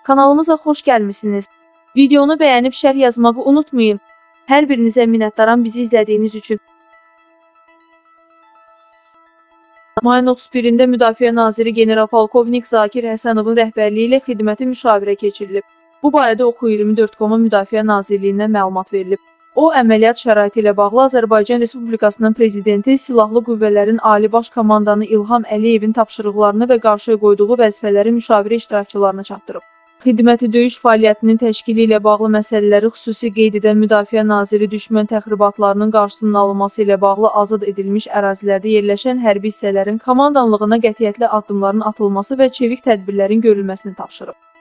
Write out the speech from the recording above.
Kanalımıza xoş gəlmisiniz. Videonu bəyənib şərh yazmağı unutmayın. Hər birinizə minnətdaram bizi izlədiyiniz üçün. Mayın 31-də Müdafiə Naziri General-Polkovnik Zakir Həsənovun rəhbərliyi ilə xidməti müşavirə keçirilib. Bu barədə Oxu24.com Müdafiə Nazirliyindən məlumat verilib. O, əməliyyat şəraiti ilə bağlı Azərbaycan Respublikasının Prezidenti, Silahlı Qüvvələrin Ali Baş Komandanı İlham Əliyevin tapşırıqlarını və qarşıya qoyduğu vəzifələri müşavirə iştirakçılarına çatdırıb. Xidməti döyüş fəaliyyətinin təşkili ilə bağlı məsələləri xüsusi qeyd edən Müdafiə Naziri düşmən təxribatlarının qarşısının alınması ilə bağlı azad edilmiş ərazilərdə yerləşən hərbi hissələrin komandanlığına qətiyyətli addımların atılması və çevik tədbirlərin görülməsini tapşırıb.